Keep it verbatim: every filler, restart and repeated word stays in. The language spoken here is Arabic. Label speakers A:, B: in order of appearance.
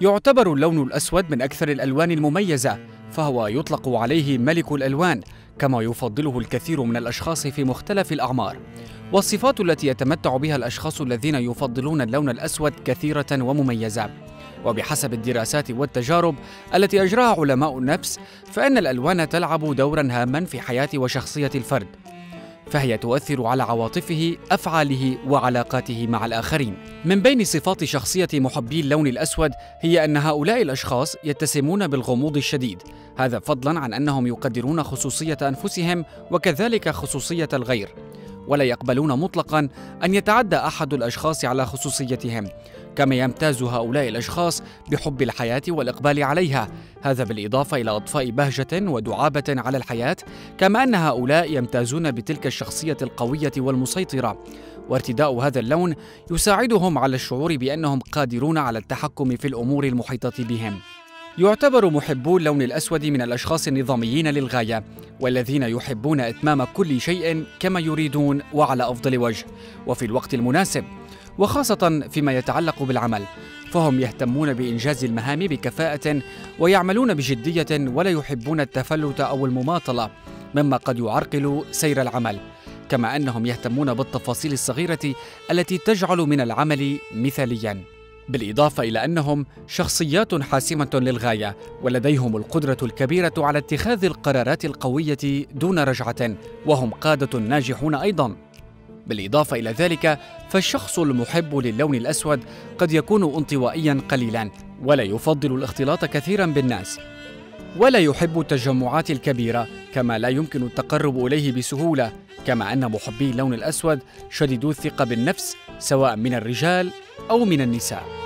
A: يعتبر اللون الأسود من أكثر الألوان المميزة، فهو يطلق عليه ملك الألوان، كما يفضله الكثير من الأشخاص في مختلف الأعمار. والصفات التي يتمتع بها الأشخاص الذين يفضلون اللون الأسود كثيرة ومميزة. وبحسب الدراسات والتجارب التي أجراها علماء النفس، فإن الألوان تلعب دورا هاما في حياة وشخصية الفرد، فهي تؤثر على عواطفه، أفعاله وعلاقاته مع الآخرين. من بين صفات شخصية محبي اللون الأسود هي أن هؤلاء الأشخاص يتسمون بالغموض الشديد، هذا فضلا عن أنهم يقدرون خصوصية أنفسهم وكذلك خصوصية الغير، ولا يقبلون مطلقا أن يتعدى أحد الأشخاص على خصوصيتهم. كما يمتاز هؤلاء الأشخاص بحب الحياة والإقبال عليها، هذا بالإضافة إلى إضفاء بهجة ودعابة على الحياة. كما أن هؤلاء يمتازون بتلك الشخصية القوية والمسيطرة، وارتداء هذا اللون يساعدهم على الشعور بأنهم قادرون على التحكم في الأمور المحيطة بهم. يعتبر محبو اللون الأسود من الأشخاص النظاميين للغاية، والذين يحبون إتمام كل شيء كما يريدون وعلى أفضل وجه وفي الوقت المناسب، وخاصة فيما يتعلق بالعمل، فهم يهتمون بإنجاز المهام بكفاءة ويعملون بجدية، ولا يحبون التفلت أو المماطلة مما قد يعرقل سير العمل. كما أنهم يهتمون بالتفاصيل الصغيرة التي تجعل من العمل مثالياً، بالإضافة إلى أنهم شخصيات حاسمة للغاية، ولديهم القدرة الكبيرة على اتخاذ القرارات القوية دون رجعة، وهم قادة ناجحون أيضاً. بالإضافة إلى ذلك، فالشخص المحب للون الأسود قد يكون انطوائياً قليلاً، ولا يفضل الاختلاط كثيراً بالناس، ولا يحب التجمعات الكبيرة، كما لا يمكن التقرب إليه بسهولة. كما أن محبي اللون الأسود شديدو الثقة بالنفس، سواء من الرجال أو من النساء.